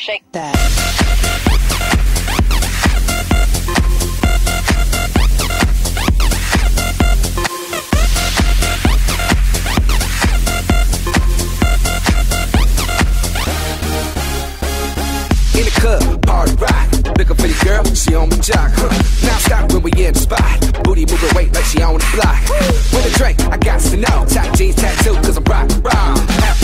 Shake that. In the club, party rock. Looking for the girl, she on my jock. Now stop when we in the spot. Booty moving weight like she on the block. With a drink, I got to know. Top jeans tattoo, cause I'm rock.